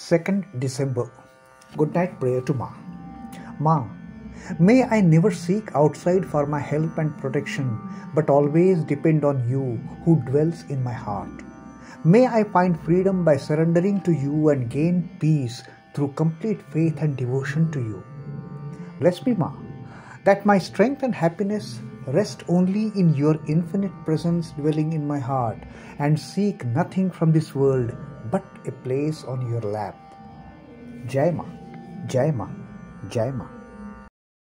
2nd December. Good night prayer to Ma. Ma, may I never seek outside for my help and protection, but always depend on you who dwells in my heart. May I find freedom by surrendering to you and gain peace through complete faith and devotion to you. Bless me, Ma, that my strength and happiness rest only in your infinite presence dwelling in my heart, and seek nothing from this world but a place on your lap. Jai Ma, Jai Ma, Jai Ma.